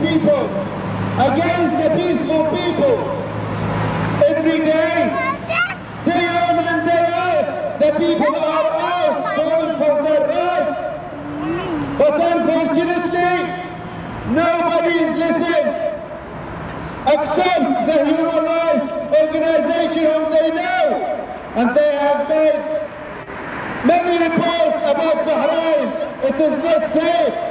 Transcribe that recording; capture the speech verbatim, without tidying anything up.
people, against the peaceful people. Every day, day on and day out, the people are out calling for their rights. But unfortunately, nobody is listening, except the human rights organization whom they know. And they have made many reports about Bahrain. It is not safe.